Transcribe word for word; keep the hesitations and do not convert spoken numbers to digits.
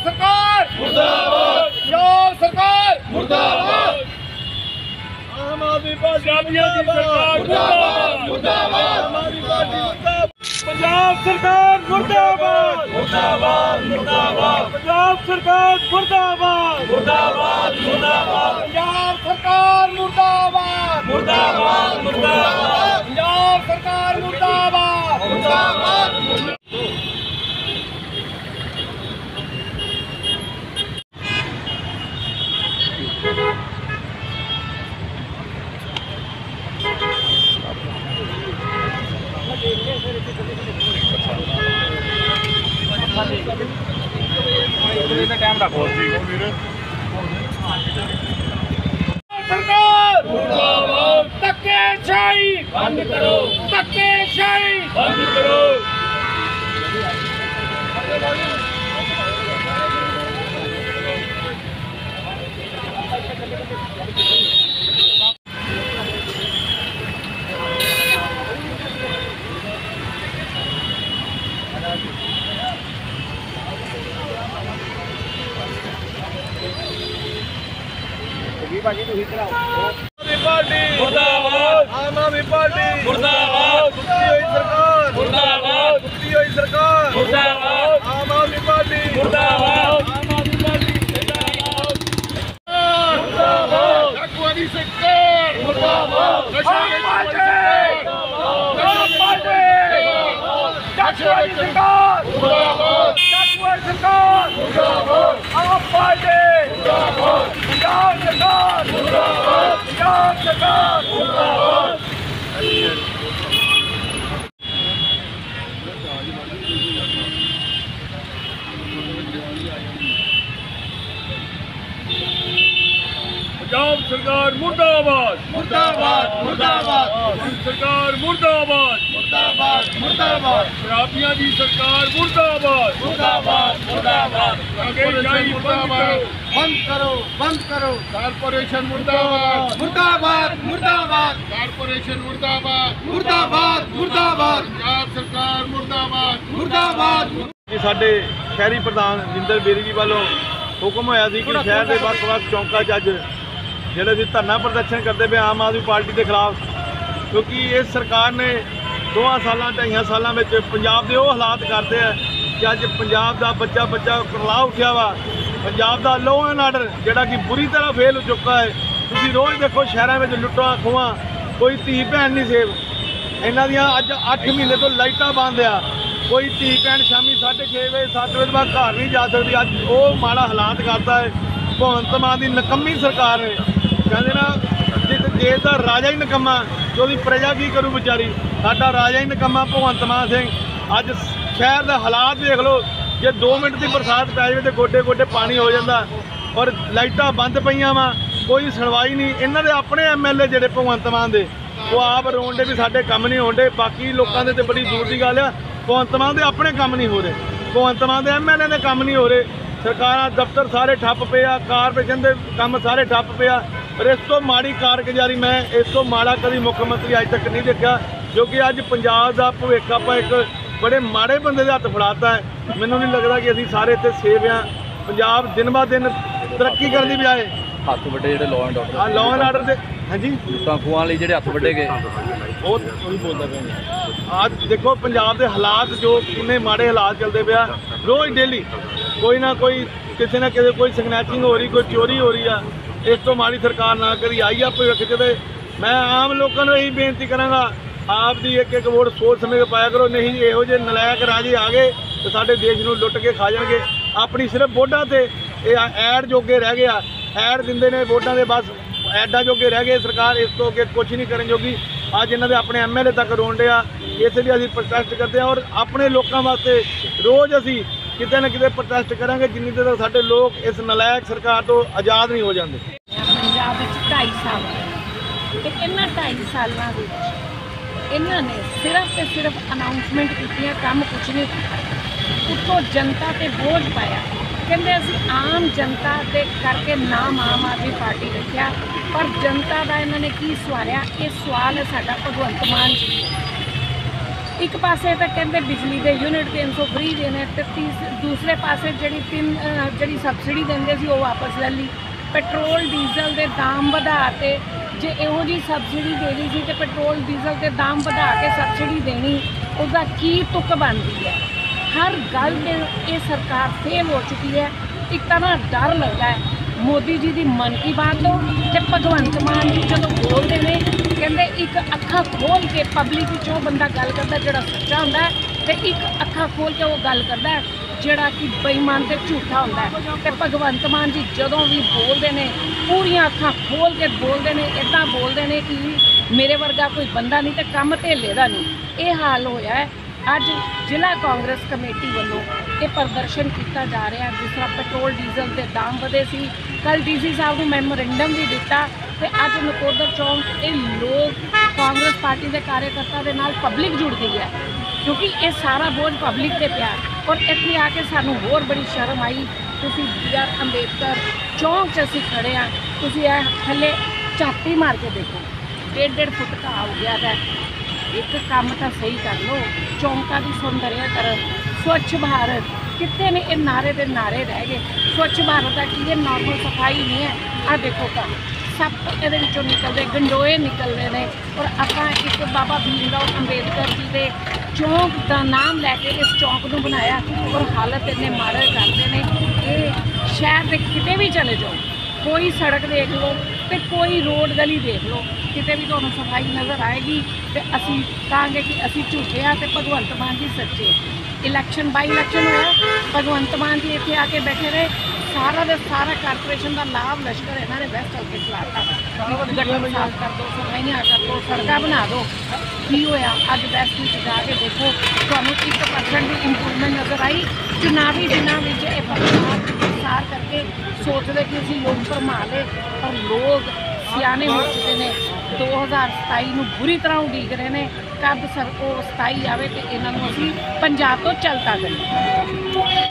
सरकार मुर्दाबाद, पंजाब सरकार मुर्दाबाद, आम आदमी पार्टी सरकार मुर्दाबाद, मुर्दाबाद, आम आदमी पार्टी मुर्दाबाद, पंजाब सरकार मुर्दाबाद, मुर्दाबाद, मुर्दाबाद, पंजाब सरकार मुर्दाबाद, मुर्दाबाद, मुर्दाबाद, पंजाब सरकार मुर्दाबाद, मुर्दाबाद, मुर्दाबाद, पंजाब सरकार मुर्दाबाद, मुर्दाबाद। टाइम रखो सरकार मुर्दाबाद, धक्केशाही बंद करो, धक्केशाही बंद करो। पार्टी मुर्दाबाद, आम आदमी पार्टी मुर्दाबाद, कुत्ती हुई सरकार मुर्दाबाद, कुत्ती हुई सरकार मुर्दाबाद, आम आदमी पार्टी मुर्दाबाद, आम आदमी पार्टी मुर्दाबाद, मुर्दाबाद, डाकुआनी सरकार मुर्दाबाद, डाकुआनी सरकार मुर्दाबाद, डाकुआनी सरकार मुर्दाबाद, आम पार्टी मुर्दाबाद, पंजाब सरकार मुर्दाबाद, पंजाब सरकार मुर्दाबाद। पंजाब सरकार मुर्दाबाद, मुर्दाबाद, मुर्दाबाद, सरकार मुर्दाबाद, मुर्दाबाद, मुर्दाबाद, शराबियां दी सरकार मुर्दाबाद, मुर्दाबाद, मुर्दाबाद, धक्केशाही मुर्दाबाद, बंद करो, बंद करो, कारपोरेशन मुर्दाबाद, मुर्दाबाद, मुर्दाबाद, कारपोरेशन मुर्दाबाद, मुर्दाबाद, मुर्दाबाद, पंजाब सरकार मुर्दाबाद, मुर्दाबाद। साडे शहरी प्रधान जिंदर बेरी जी वालों हुक्म होया सी कि शहर के ਵੱਖ-ਵੱਖ चौंका च अज ਜਿਹੜੇ ਅਸੀਂ ਧਰਨਾ ਪ੍ਰਦਰਸ਼ਨ ਕਰਦੇ ਪਏ ਆਮ ਆਦਮੀ ਪਾਰਟੀ ਦੇ ਖਿਲਾਫ, ਕਿਉਂਕਿ ਇਸ ਸਰਕਾਰ ਨੇ ਦੋਵਾਂ ਸਾਲਾਂ ਢਾਈਆਂ ਸਾਲਾਂ ਵਿੱਚ ਪੰਜਾਬ ਦੇ ਉਹ ਹਾਲਾਤ ਕਰਦੇ ਆ ਕਿ ਅੱਜ ਪੰਜਾਬ ਦਾ ਬੱਚਾ ਬੱਚਾ ਕਰਲਾ ਉੱਠਿਆ ਵਾ। ਪੰਜਾਬ ਦਾ ਲਾਅ ਐਂਡ ਆਰਡਰ ਜਿਹੜਾ ਕਿ ਬੁਰੀ ਤਰ੍ਹਾਂ ਫੇਲ ਹੋ ਚੁੱਕਾ ਹੈ। ਤੁਸੀਂ ਰੋਜ਼ ਦੇਖੋ ਸ਼ਹਿਰਾਂ ਵਿੱਚ ਲੁੱਟਾਂ ਖੋਹਾਂ, ਕੋਈ ਧੀ ਭੈਣ ਨਹੀਂ ਸੇਵ। ਇਹਨਾਂ ਦੀਆਂ ਅੱਜ ਅੱਠ ਮਹੀਨੇ ਤੋਂ ਲਾਈਟਾਂ ਬੰਦ ਆ, ਕੋਈ ਧੀ ਭੈਣ ਸ਼ਾਮੀ ਸਾਢੇ ਛੇ ਵਜੇ ਸੱਤ ਵਜੇ ਬਾਅਦ ਘਰ ਨਹੀਂ ਜਾ ਸਕਦੀ। ਅੱਜ ਉਹ ਮਾੜਾ ਹਾਲਾਤ ਕਰਦਾ ਹੈ ਭਗਵੰਤ ਮਾਨ ਦੀ ਨਕੰਮੀ ਸਰਕਾਰ ਨੇ। ਕਹਿੰਦੇ ਨਾ ਜਿਸ ਦੇਸ਼ ਦਾ ਰਾਜਾ ਹੀ ਨਿਕੰਮਾ ਤੇ ਉਹਦੀ ਪ੍ਰਜਾ ਕੀ ਕਰੂ ਵਿਚਾਰੀ। ਸਾਡਾ ਰਾਜਾ ਹੀ ਨਿਕੰਮਾ ਭਗਵੰਤ ਮਾਨ ਸਿੰਘ। ਅੱਜ ਸ਼ਹਿਰ ਦੇ ਹਾਲਾਤ ਦੇਖ ਲਓ, ਜੇ ਦੋ ਮਿੰਟ ਦੀ ਬਰਸਾਤ ਪੈ ਜਾਵੇ ਤਾਂ ਗੋਡੇ ਗੋਡੇ ਪਾਣੀ ਹੋ ਜਾਂਦਾ, ਔਰ ਲਾਈਟਾਂ ਬੰਦ ਪਈਆਂ ਵਾ, ਕੋਈ ਸੁਣਵਾਈ ਨਹੀਂ। ਇਹਨਾਂ ਦੇ ਆਪਣੇ ਐਮ ਐਲ ਏ ਜਿਹੜੇ ਭਗਵੰਤ ਮਾਨ ਦੇ, ਉਹ ਆਪ ਰੋਣ ਦੇ ਵੀ ਸਾਡੇ ਕੰਮ ਨਹੀਂ ਹੋਣ ਡੇ। ਬਾਕੀ ਲੋਕਾਂ ਦੇ ਤੇ ਬੜੀ ਦੂਰ ਦੀ ਗੱਲ ਆ, ਭਗਵੰਤ ਮਾਨ ਦੇ ਆਪਣੇ ਕੰਮ ਨਹੀਂ ਹੋ ਰਹੇ, ਭਗਵੰਤ ਮਾਨ ਦੇ ਐਮ ਐਲ ਏ ਦੇ ਕੰਮ ਨਹੀਂ ਹੋ ਰਹੇ। ਸਰਕਾਰਾਂ ਦਫ਼ਤਰ ਸਾਰੇ ਠੱਪ ਪਏ ਆ, ਕਾਰਪੋਰੇਸ਼ਨ ਦੇ ਕੰਮ ਸਾਰੇ ਠੱਪ ਪਏ ਆ। ਪਰ ਇਸ ਤੋਂ ਮਾੜੀ ਕਾਰਗੁਜ਼ਾਰੀ ਮੈਂ ਇਸ ਤੋਂ ਮਾੜਾ ਕਦੀ ਮੁੱਖ ਮੰਤਰੀ ਅੱਜ ਤੱਕ ਨਹੀਂ ਦੇਖਿਆ, ਕਿਉਂਕਿ ਅੱਜ ਪੰਜਾਬ ਦਾ ਭਵਿੱਖ ਆਪਾਂ ਇੱਕ ਬੜੇ ਮਾੜੇ ਬੰਦੇ ਦੇ ਹੱਥ ਫੜਾਤਾ ਹੈ। ਮੈਨੂੰ ਨਹੀਂ ਲੱਗਦਾ ਕਿ ਅਸੀਂ ਸਾਰੇ ਇੱਥੇ ਸੇਵ ਹਾਂ। ਪੰਜਾਬ ਦਿਨ ਬਾ ਦਿਨ ਤਰੱਕੀ ਕਰਨ ਦੀ ਬਜਾਏ ਹੱਥ ਵੱਡੇ ਜਿਹੜੇ ਲਾਅ ਐਂਡ ਆਰਡਰ ਆ ਲਾਅ ਐਂਡ ਆਰਡਰ ਦੇ ਹਾਂਜੀ ਲੁੱਟਾਂ ਖੋਹਾਂ ਲਈ ਜਿਹੜੇ ਹੱਥ ਵੱਡੇ ਗਏ ਉਹ ਉਹੀ ਬੋਲਦਾ ਪਿਆ। ਅੱਜ ਦੇਖੋ ਪੰਜਾਬ ਦੇ ਹਾਲਾਤ ਜੋ ਕਿੰਨੇ ਮਾੜੇ ਹਾਲਾਤ ਚੱਲਦੇ ਪਿਆ। ਰੋਜ਼ ਡੇਲੀ ਕੋਈ ਨਾ ਕੋਈ ਕਿਸੇ ਨਾ ਕਿਸੇ ਕੋਈ ਸਨੈਚਿੰਗ ਹੋ ਰਹੀ, ਕੋਈ ਚੋਰੀ ਹੋ ਰਹੀ ਆ। ਇਸ ਤੋਂ ਮਾੜੀ ਸਰਕਾਰ ਨਾ ਕਰੀ ਆਈ ਆ ਭਵਿੱਖ 'ਚ। ਤੇ ਮੈਂ ਆਮ ਲੋਕਾਂ ਨੂੰ ਇਹੀ ਬੇਨਤੀ ਕਰਾਂਗਾ, ਆਪ ਦੀ ਇੱਕ ਇੱਕ ਵੋਟ ਸੋਚ ਸਮਝ ਕੇ ਪਾਇਆ ਕਰੋ। ਨਹੀਂ ਇਹੋ ਜਿਹੇ ਨਲਾਇਕ ਰਾਜੇ ਆ ਗਏ ਤੇ ਸਾਡੇ ਦੇਸ਼ ਨੂੰ ਲੁੱਟ ਕੇ ਖਾ ਜਾਣਗੇ। ਆਪਣੀ ਸਿਰਫ ਵੋਟਾਂ ਤੇ ਇਹ ਐਡ ਜੋਗੇ ਰਹਿ ਗਏ ਆ, ਐਡ ਦਿੰਦੇ ਨੇ ਵੋਟਾਂ ਦੇ, ਬਸ ਐਡਾਂ ਜੋਗੇ ਰਹਿ ਗਏ। ਸਰਕਾਰ ਇਸ ਤੋਂ ਅੱਗੇ ਕੁਛ ਨਹੀਂ ਕਰਨ ਜੋਗੀ। ਅੱਜ ਇਹਨਾਂ ਦੇ ਆਪਣੇ ਐਮ ਐਲ ਏ ਤੱਕ ਰੋਣ ਡਿਆ। ਇਸ ਲਈ ਅਸੀਂ ਪ੍ਰੋਟੈਸਟ ਕਰਦੇ ਹਾਂ, ਔਰ ਆਪਣੇ ਲੋਕਾਂ ਵਾਸਤੇ ਰੋਜ਼ ਅਸੀਂ ਕਿਤੇ ਨਾ ਕਿਤੇ ਪ੍ਰੋਟੈਸਟ ਕਰਾਂਗੇ ਜਿੰਨੀ ਦੇਰ ਤੱਕ ਸਾਡੇ ਲੋਕ ਇਸ ਨਲਾਇਕ ਸਰਕਾਰ ਤੋਂ ਆਜ਼ਾਦ ਨਹੀਂ ਹੋ ਜਾਂਦੇ। ਪੰਜਾਬ ਵਿੱਚ ਢਾਈ ਸਾਲ ਤੇ ਇਹਨਾਂ ਢਾਈ ਸਾਲਾਂ ਵਿੱਚ ਇਹਨਾਂ ਨੇ ਸਿਰਫ ਤੇ ਸਿਰਫ ਅਨਾਉਂਸਮੈਂਟ ਕੀਤੀਆਂ, ਕੰਮ ਕੁਛ ਨਹੀਂ ਕੀਤਾ। ਉੱਤੋਂ ਜਨਤਾ ਤੇ ਬੋਝ ਪਾਇਆ। ਕਹਿੰਦੇ ਅਸੀਂ ਆਮ ਜਨਤਾ ਦੇ ਕਰਕੇ ਨਾਮ ਆਮ ਆਦਮੀ ਪਾਰਟੀ ਰੱਖਿਆ, ਪਰ ਜਨਤਾ ਦਾ ਇਹਨਾਂ ਨੇ ਕੀ ਸਵਾਰਿਆ? ਇਹ ਸਵਾਲ ਹੈ ਸਾਡਾ ਭਗਵੰਤ ਮਾਨ ਜੀ। ਇੱਕ ਪਾਸੇ ਤਾਂ ਕਹਿੰਦੇ ਬਿਜਲੀ ਦੇ ਯੂਨਿਟ ਤਿੰਨ ਸੌ ਫ੍ਰੀ ਦੇਣੇ ਤੇ ਤੀਸ ਦੂਸਰੇ ਪਾਸੇ ਜਿਹੜੀ ਤਿੰਨ ਅਹ, ਜਿਹੜੀ ਸਬਸਿਡੀ ਦਿੰਦੇ ਸੀ ਉਹ ਵਾਪਸ ਲੈ ਲਈ। ਪੈਟਰੋਲ ਡੀਜ਼ਲ ਦੇ ਦਾਮ ਵਧਾ ਤੇ ਜੇ ਇਹੋ ਜਿਹੀ ਸਬਸਿਡੀ ਦੇਣੀ ਸੀ ਤੇ ਪੈਟਰੋਲ ਡੀਜ਼ਲ ਦੇ ਦਾਮ ਵਧਾ ਕੇ ਸਬਸਿਡੀ ਦੇਣੀ, ਉਹਦਾ ਕੀ ਤੁੱਕ ਬਣਦੀ ਹੈ। ਹਰ ਗੱਲ 'ਤੇ ਇਹ ਸਰਕਾਰ ਫੇਲ ਹੋ ਚੁੱਕੀ ਹੈ। ਇੱਕ ਤਾਂ ਨਾ ਡਰ ਲੱਗਦਾ ਹੈ ਮੋਦੀ ਜੀ ਦੀ ਮਨ ਕੀ ਬਾਤ ਤੋਂ, ਤੇ ਭਗਵੰਤ ਮਾਨ ਜੀ ਜਦੋਂ ਬੋਲਦੇ ਨੇ ਕਹਿੰਦੇ ਇੱਕ ਅੱਖਾਂ ਖੋਲ ਕੇ ਪਬਲਿਕ ਵਿੱਚ ਉਹ ਬੰਦਾ ਗੱਲ ਕਰਦਾ ਜਿਹੜਾ ਸੱਚਾ ਹੁੰਦਾ ਹੈ, ਤੇ ਇੱਕ ਅੱਖਾਂ ਖੋਲ ਕੇ ਉਹ ਗੱਲ ਕਰਦਾ ਹੈ ਜਿਹੜਾ ਕਿ ਬੇਈਮਾਨ ਤੇ ਝੂਠਾ ਹੁੰਦਾ ਹੈ। ਤੇ ਭਗਵੰਤ ਮਾਨ ਜੀ ਜਦੋਂ ਵੀ ਬੋਲਦੇ ਨੇ ਪੂਰੀਆਂ ਅੱਖਾਂ ਖੋਲ ਕੇ ਬੋਲਦੇ ਨੇ, ਇੱਦਾਂ ਬੋਲਦੇ ਨੇ ਕਿ ਮੇਰੇ ਵਰਗਾ ਕੋਈ ਬੰਦਾ ਨਹੀਂ ਤੇ ਕੰਮ ਧੇਲੇ ਦਾ ਨਹੀਂ। ਇਹ ਹਾਲ ਹੋਇਆ ਹੈ। ਅੱਜ ਜ਼ਿਲ੍ਹਾ ਕਾਂਗਰਸ ਕਮੇਟੀ ਵੱਲੋਂ ਇਹ ਪ੍ਰਦਰਸ਼ਨ ਕੀਤਾ ਜਾ ਰਿਹਾ, ਜਿਸ ਤਰ੍ਹਾਂ ਪੈਟਰੋਲ ਡੀਜ਼ਲ ਦੇ ਦਾਮ ਵਧੇ ਸੀ। ਕੱਲ੍ਹ ਡੀ ਸੀ ਸਾਹਿਬ ਨੂੰ ਮੈਮੋਰੈਂਡਮ ਵੀ ਦਿੱਤਾ ਤੇ ਅੱਜ ਨਕੋਦਰ ਚੌਂਕ ਇਹ ਲੋਕ ਕਾਂਗਰਸ ਪਾਰਟੀ ਦੇ ਕਾਰਜਕਰਤਾ ਦੇ ਨਾਲ ਪਬਲਿਕ ਜੁੜ ਗਈ ਹੈ, ਕਿਉਂਕਿ ਇਹ ਸਾਰਾ ਬੋਝ ਪਬਲਿਕ ਤੇ ਪਿਆ। ਔਰ ਇੱਥੇ ਆ ਕੇ ਸਾਨੂੰ ਹੋਰ ਬੜੀ ਸ਼ਰਮ ਆਈ। ਤੁਸੀਂ ਬੀ ਆਰ ਅੰਬੇਦਕਰ ਚੌਂਕ 'ਚ ਅਸੀਂ ਖੜ੍ਹੇ ਹਾਂ, ਤੁਸੀਂ ਇਹ ਥੱਲੇ ਝਾਤੀ ਮਾਰ ਕੇ ਦੇਖੋ, ਡੇਢ ਡੇਢ ਫੁੱਟ ਘਾਹ ਹੋ ਗਿਆ ਹੈ। ਇੱਕ ਕੰਮ ਤਾਂ ਸਹੀ ਕਰ ਲਓ, ਚੌਂਕਾਂ ਦੀ ਸੌਂਦਰਯਕਰਨ, ਸਵੱਛ ਭਾਰਤ ਕਿੱਥੇ ਨੇ? ਇਹ ਨਾਰੇ ਦੇ ਨਾਰੇ ਰਹਿ ਗਏ। ਸਵੱਛ ਭਾਰਤ ਦਾ ਕੀ ਹੈ? ਨਾਰਮਲ ਸਫਾਈ ਨਹੀਂ ਹੈ। ਆਹ ਦੇਖੋ ਤਾਂ ਸੱਪ ਇਹਦੇ ਵਿੱਚੋਂ ਨਿਕਲਦੇ, ਗੰਡੋਏ ਨਿਕਲਦੇ ਨੇ। ਔਰ ਆਪਾਂ ਇੱਕ ਬਾਬਾ ਭੀਮ ਰਾਓ ਅੰਬੇਦਕਰ ਜੀ ਦੇ ਚੌਂਕ ਦਾ ਨਾਮ ਲੈ ਕੇ ਇਸ ਚੌਂਕ ਨੂੰ ਬਣਾਇਆ, ਔਰ ਹਾਲਤ ਇੰਨੇ ਮਾੜੇ ਕਰਦੇ ਨੇ। ਇਹ ਸ਼ਹਿਰ ਦੇ ਕਿਤੇ ਵੀ ਚਲੇ ਜਾਓ, ਕੋਈ ਸੜਕ ਦੇਖ ਲਓ ਤੇ ਕੋਈ ਰੋਡ ਗਲੀ ਦੇਖ ਲਓ, ਕਿਤੇ ਵੀ ਤੁਹਾਨੂੰ ਸਫਾਈ ਨਜ਼ਰ ਆਏਗੀ ਤੇ ਅਸੀਂ ਕਹਾਂਗੇ ਕਿ ਅਸੀਂ ਝੂਠੇ ਆ ਤੇ ਭਗਵੰਤ ਮਾਨ ਜੀ ਸੱਚੇ। ਇਲੈਕਸ਼ਨ ਬਾਈ ਇਲੈਕਸ਼ਨ ਹੋਇਆ, ਭਗਵੰਤ ਮਾਨ ਜੀ ਇੱਥੇ ਆ ਕੇ ਬੈਠੇ ਰਹੇ, ਸਾਰਾ ਦਾ ਸਾਰਾ ਕਾਰਪੋਰੇਸ਼ਨ ਦਾ ਲਾਭ ਲਸ਼ਕਰ ਇਹਨਾਂ ਨੇ ਵੈਸਟ ਹਲਕੇ ਚਲਾਤਾ। ਗਟਰ ਸਾਫ਼ ਕਰ ਦਿਓ, ਸਫਾਈਆਂ ਕਰ ਦਿਓ, ਸੜਕਾਂ ਬਣਾ ਦਿਓ। ਕੀ ਹੋਇਆ? ਅੱਜ ਵੈਸਟ ਵਿੱਚ ਜਾ ਕੇ ਦੇਖੋ, ਤੁਹਾਨੂੰ ਇੱਕ ਪਰਸੈਂਟ ਦੀ ਇੰਪਰੂਵਮੈਂਟ ਨਜ਼ਰ ਆਈ। ਚੁਣਾਵੀ ਦਿਨਾਂ ਵਿੱਚ ਇਹ ਪੱਖਪਾਤ ਸਾਰ ਕਰਕੇ ਸੋਚਦੇ ਕਿ ਅਸੀਂ ਲੋਕ ਭਰਮਾ ਲਏ, ਪਰ ਲੋਕ ਸਿਆਣੇ ਹੋ ਚੁੱਕੇ ਨੇ। ਦੋ ਹਜ਼ਾਰ ਸਤਾਈ ਨੂੰ ਬੁਰੀ ਤਰ੍ਹਾਂ ਉਡੀਕ ਰਹੇ ਨੇ, ਕਦ ਸਰ ਉਹ ਸਤਾਈ ਆਵੇ ਤੇ ਇਹਨਾਂ ਨੂੰ ਅਸੀਂ ਪੰਜਾਬ ਤੋਂ ਚਲਤਾ ਕਰੀਏ।